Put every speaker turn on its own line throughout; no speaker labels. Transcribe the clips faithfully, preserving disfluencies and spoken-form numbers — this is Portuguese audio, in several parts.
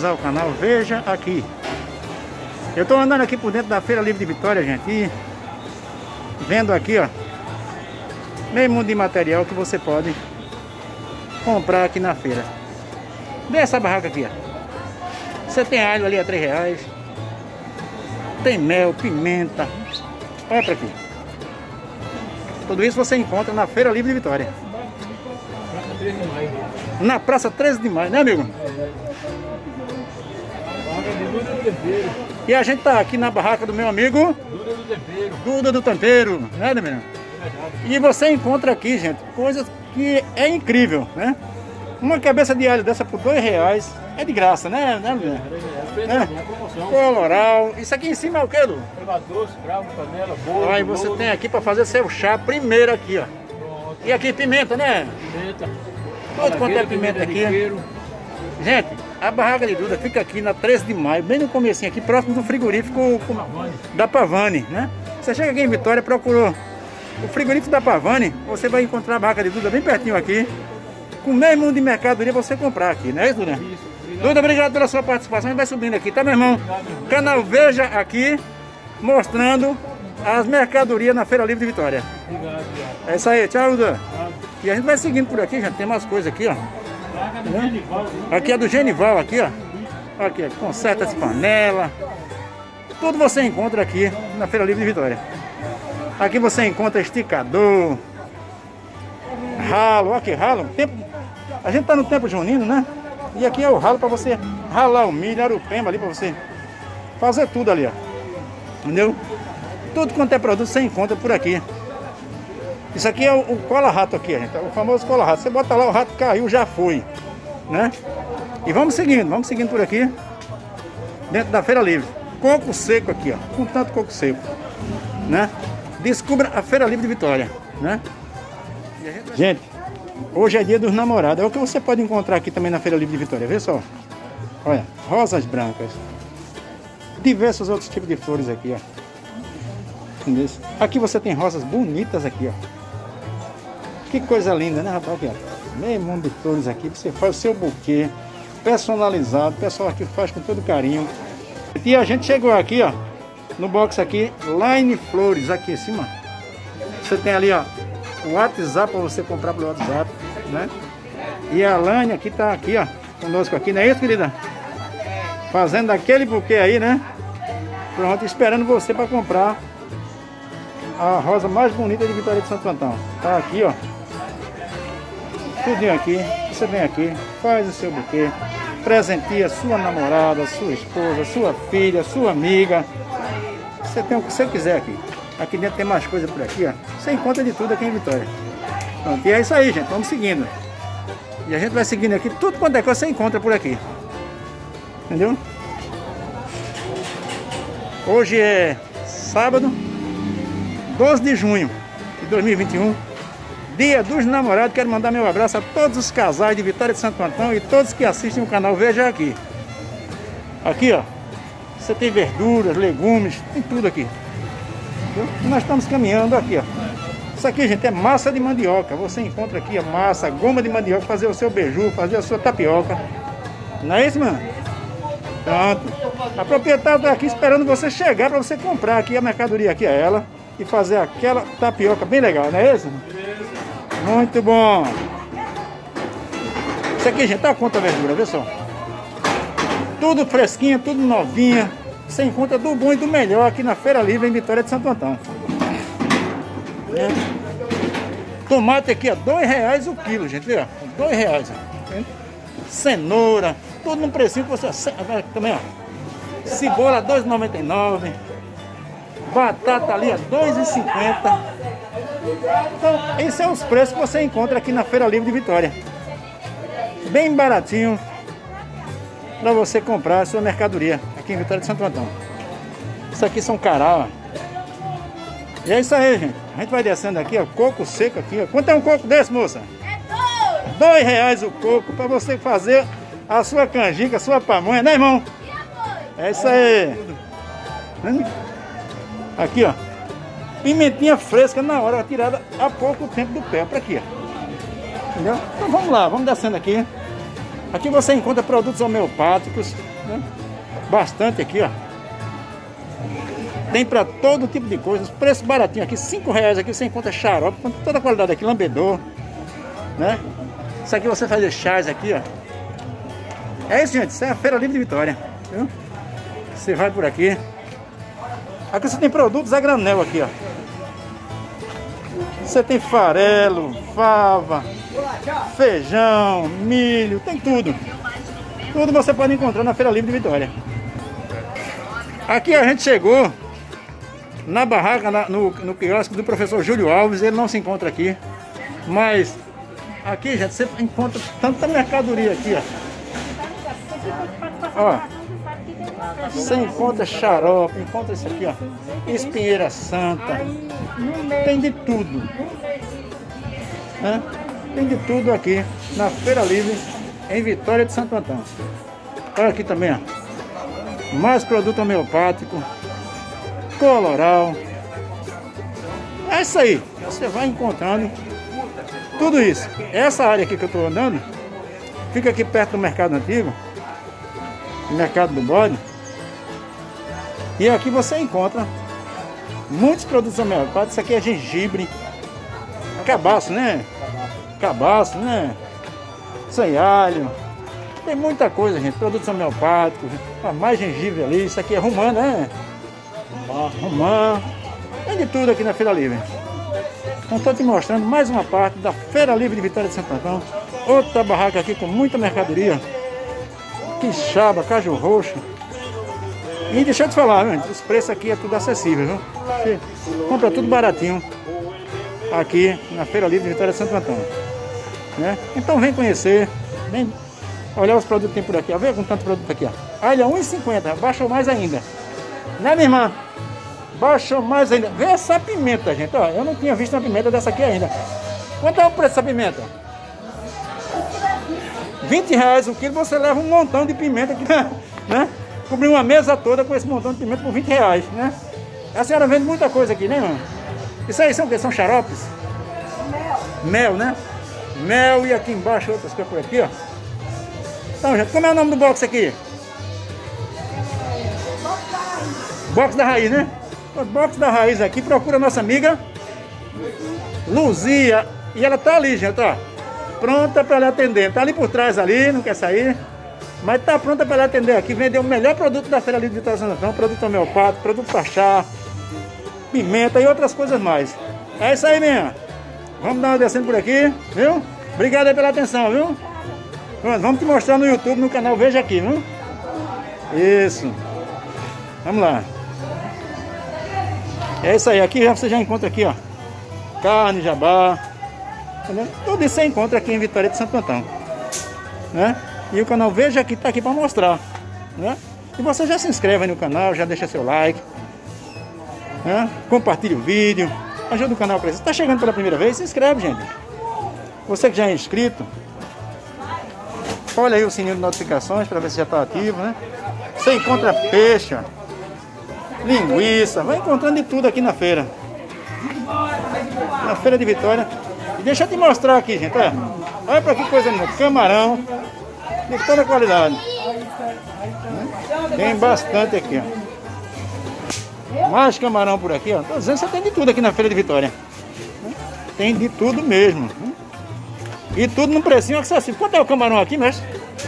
finalizar o canal, veja aqui. Eu tô andando aqui por dentro da Feira Livre de Vitória, gente, e vendo aqui, ó, meio mundo de material que você pode comprar aqui na feira. Vê essa barraca aqui, ó. Você tem alho ali a três reais. Tem mel, pimenta. Olha pra aqui. Tudo isso você encontra na Feira Livre de Vitória. Na Praça treze de maio, né, amigo? E a gente tá aqui na barraca do meu amigo Duda do Tempero. Duda do Tempero, né, menino? E você encontra aqui, gente, coisas que é incrível, né? Uma cabeça de alho dessa por dois reais é de graça, né, né, menino? É, coloral. Isso aqui em cima é o que, Lu? Erva doce, cravo, canela, bolo. Aí você tem aqui para fazer seu chá primeiro aqui, ó. E aqui pimenta, né? Pimenta. Tudo quanto é pimenta aqui. Gente, a barraca de Duda fica aqui na treze de maio, bem no comecinho aqui, próximo do frigorífico da Pavani, né? Você chega aqui em Vitória, procurou o frigorífico da Pavani, você vai encontrar a barraca de Duda bem pertinho aqui. Com meio mundo de mercadoria você comprar aqui, não é isso, Duda? Isso. Duda, obrigado pela sua participação. A gente vai subindo aqui, tá, meu irmão? Canal Veja aqui, mostrando as mercadorias na Feira Livre de Vitória. Obrigado, obrigado. É isso aí, tchau, Duda. E a gente vai seguindo por aqui, já tem umas coisas aqui, ó. Aqui é do Genival, aqui, ó. Aqui, ó, conserta as panelas. Tudo você encontra aqui na Feira Livre de Vitória. Aqui você encontra esticador, ralo, aqui, ralo. Tempo... A gente tá no tempo junino, né? E aqui é o ralo para você ralar o milho, arupema ali para você fazer tudo ali, ó. Entendeu? Tudo quanto é produto você encontra por aqui. Isso aqui é o, o cola-rato aqui, gente. O famoso cola-rato. Você bota lá, o rato caiu, já foi, né? E vamos seguindo, vamos seguindo por aqui. Dentro da Feira Livre. Coco seco aqui, ó. Com tanto coco seco, né? Descubra a Feira Livre de Vitória, né? E a gente vai... Gente, hoje é dia dos namorados. É o que você pode encontrar aqui também na Feira Livre de Vitória. Vê só. Olha, rosas brancas. Diversos outros tipos de flores aqui, ó. Aqui você tem rosas bonitas aqui, ó. Que coisa linda, né, rapaz? Aqui, ó. Meio mundo de flores aqui. Você faz o seu buquê personalizado. O pessoal aqui faz com todo carinho. E a gente chegou aqui, ó. No box aqui, Line Flores. Aqui em cima. Você tem ali, ó, o WhatsApp para você comprar pelo WhatsApp, né? E a Lani aqui tá aqui, ó, conosco aqui, não é isso, querida? Fazendo aquele buquê aí, né? Pronto, esperando você para comprar a rosa mais bonita de Vitória de Santo Antão. Tá aqui, ó. Tudinho aqui. Você vem aqui, faz o seu buquê, presenteia sua namorada, sua esposa, sua filha, sua amiga. Você tem o que você quiser aqui. Aqui dentro tem mais coisa por aqui, ó. Você encontra de tudo aqui em Vitória. Pronto, e é isso aí, gente. Vamos seguindo. E a gente vai seguindo aqui. Tudo quanto é coisa você encontra por aqui. Entendeu? Hoje é sábado, doze de junho de dois mil e vinte e um. Dia dos Namorados. Quero mandar meu abraço a todos os casais de Vitória de Santo Antão e todos que assistem o canal Veja Aqui. Aqui, ó. Você tem verduras, legumes, tem tudo aqui. E nós estamos caminhando aqui, ó. Isso aqui, gente, é massa de mandioca. Você encontra aqui a massa, goma de mandioca, fazer o seu beiju, fazer a sua tapioca. Não é isso, mano? Pronto. A proprietária está aqui esperando você chegar para você comprar aqui a mercadoria aqui a ela e fazer aquela tapioca bem legal, não é isso? Muito bom. Isso aqui, gente, tá conta a verdura, vê só. Tudo fresquinho, tudo novinha. Você encontra do bom e do melhor aqui na Feira Livre em Vitória de Santo Antão. É. Tomate aqui, ó, dois reais o quilo, gente, viu? Dois reais. Ó. Cenoura, tudo num precinho que você... Também, ó. Cebola, dois reais e noventa e nove centavos. Batata ali, ó, dois reais e cinquenta centavos. Então, esses são os preços que você encontra aqui na Feira Livre de Vitória. Bem baratinho para você comprar a sua mercadoria aqui em Vitória de Santo Antão. Isso aqui são cará, ó. E é isso aí, gente. A gente vai descendo aqui, ó, coco seco aqui, ó. Quanto é um coco desse, moça? É dois! Dois reais o coco para você fazer a sua canjica, a sua pamonha, né, irmão? É isso aí. Aqui, ó. Pimentinha fresca na hora, tirada há pouco tempo do pé, para aqui, ó. Entendeu? Então vamos lá, vamos descendo aqui. Aqui você encontra produtos homeopáticos, né? Bastante aqui, ó. Tem para todo tipo de coisas, preço baratinho aqui, cinco reais aqui você encontra xarope, com toda a qualidade aqui, lambedor, né? Isso aqui você faz chás aqui, ó. É isso, gente, isso é a Feira Livre de Vitória, viu? Você vai por aqui. Aqui você tem produtos a granel aqui, ó. Você tem farelo, fava, feijão, milho, tem tudo. Tudo você pode encontrar na Feira Livre de Vitória. Aqui a gente chegou na barraca, na, no, no quiosque do professor Júlio Alves. Ele não se encontra aqui, mas aqui, gente, você encontra tanta mercadoria aqui, ó. Ó, você encontra xarope, encontra isso aqui, ó, espinheira santa, tem de tudo, né? Tem de tudo aqui na Feira Livre em Vitória de Santo Antão. Olha aqui também, ó, mais produto homeopático, coloral. É isso aí, você vai encontrando tudo isso. Essa área aqui que eu estou andando fica aqui perto do Mercado Antigo, Mercado do Bode. E aqui você encontra muitos produtos homeopáticos. Isso aqui é gengibre, cabaço, né? Cabaço, né? Sem alho. Tem muita coisa, gente. Produtos homeopáticos. Ah, mais gengibre ali. Isso aqui é romã, né? Romã. Tem de tudo aqui na Feira Livre. Então estou te mostrando mais uma parte da Feira Livre de Vitória de Santo Antão. Outra barraca aqui com muita mercadoria. Quixaba, caju roxo. E deixa eu te falar, gente, os preços aqui é tudo acessível, viu? Você compra tudo baratinho aqui na Feira Livre de Vitória de Santo Antão, né? Então vem conhecer, vem olhar os produtos que tem por aqui, ó. Vê com tanto produto aqui, ó. Olha, um real e cinquenta, baixou mais ainda, né, minha irmã? Baixou mais ainda. Vê essa pimenta, gente, ó. Eu não tinha visto uma pimenta dessa aqui ainda. Quanto é o preço dessa pimenta? vinte reais o quilo, você leva um montão de pimenta aqui, né? Cobrir uma mesa toda com esse montão de pimenta por vinte reais, né? A senhora vende muita coisa aqui, né, irmã? Isso aí são o quê? São xaropes? Mel. Mel, né? Mel, e aqui embaixo outras coisas por aqui, ó. Então, gente, como é o nome do box aqui? Box da Raiz, né? O box da Raiz aqui, procura a nossa amiga Luzia. E ela tá ali, gente, ó. Pronta para lhe atender. Tá ali por trás ali, não quer sair. Mas tá pronta para lhe atender aqui. Vender o melhor produto da Feira Livre de Vitória de Santo Antão. Produto homeopático, produto para chá, pimenta e outras coisas mais. É isso aí, minha. Vamos dar uma descendo por aqui, viu? Obrigado aí pela atenção, viu? Pronto, vamos te mostrar no YouTube, no canal Veja Aqui, viu? Isso. Vamos lá. É isso aí. Aqui já, você já encontra aqui, ó, carne, jabá. Entendeu? Tudo isso você encontra aqui em Vitória de Santo Antão, né? E o canal Veja Aqui tá aqui para mostrar, né? E você já se inscreve aí no canal, já deixa seu like, né? Compartilha o vídeo, ajuda o canal a crescer. Está chegando pela primeira vez? Se inscreve, gente. Você que já é inscrito, olha aí o sininho de notificações para ver se já está ativo, né? Você encontra peixe, ó, linguiça, vai encontrando de tudo aqui na feira, na Feira de Vitória. E deixa eu te mostrar aqui, gente, olha, olha para que coisa linda, camarão de toda qualidade, tem bastante aqui, ó. Mais camarão por aqui, ó. Tô dizendo que você tem de tudo aqui na Feira de Vitória, tem de tudo mesmo, e tudo num precinho acessível. Quanto é o camarão aqui, mestre?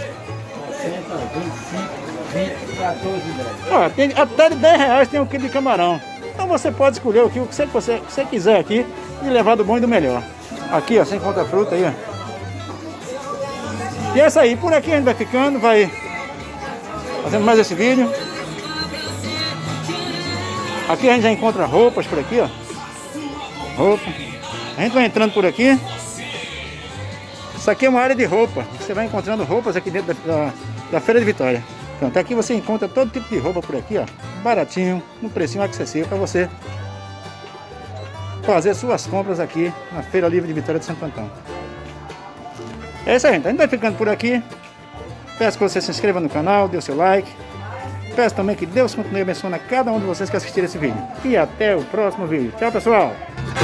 Ah, tem até de dez reais tem um quilo de camarão. Então você pode escolher o que você, você, você quiser aqui e levar do bom e do melhor. Aqui, ó, você encontra fruta aí, ó. E é isso aí, por aqui a gente vai ficando, vai fazendo mais esse vídeo. Aqui a gente já encontra roupas por aqui, ó. Roupa. A gente vai entrando por aqui. Isso aqui é uma área de roupa. Você vai encontrando roupas aqui dentro da, da, da Feira de Vitória. Pronto, aqui você encontra todo tipo de roupa por aqui, ó. Baratinho, num precinho acessível para você fazer suas compras aqui na Feira Livre de Vitória de Santo Antão. É isso aí, gente. A gente vai ficando por aqui. Peço que você se inscreva no canal, dê o seu like. Peço também que Deus continue abençoando a cada um de vocês que assistiram esse vídeo. E até o próximo vídeo. Tchau, pessoal!